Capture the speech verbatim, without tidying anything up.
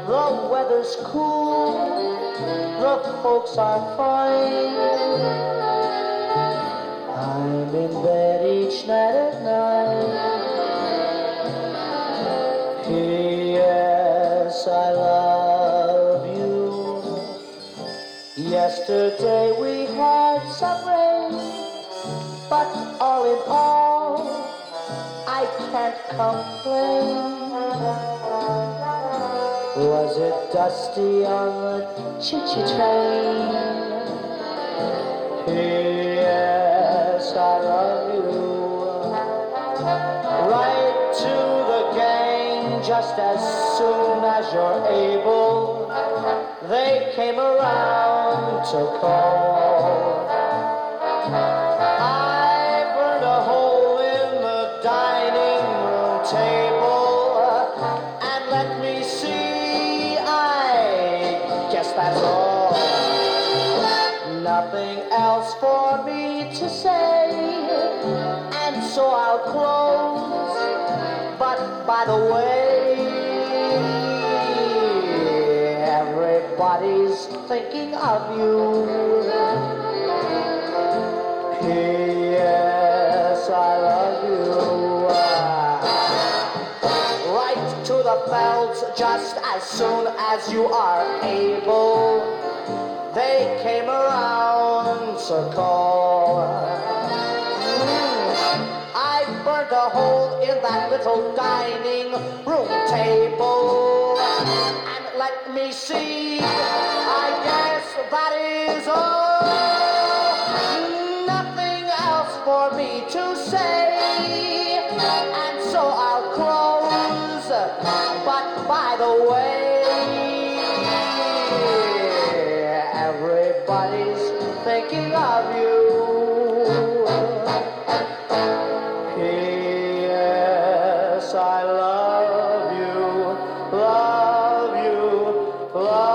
The weather's cool, the folks are fine. I'm in bed each night at nine. Yes, I love you. Yesterday we had some rain, but all in all, I can't complain. Was it dusty on the choo-choo train? Yes, I love you. Write to the gang just as soon as you're able. They came around to call. I burned a hole in the dining room table, and let me see, I guess that's all. Nothing else for me to say, and so I'll close. But by the way, everybody's thinking of you. Yes, I love you. Write to the bells just as soon as you are able. They came around to call. I burnt a hole in that little dining room table, and let me see, I guess that is all. Nothing else for me to say, and so I'll close. But by the way, everybody's thinking of you. Yes, I love you, love you, love you.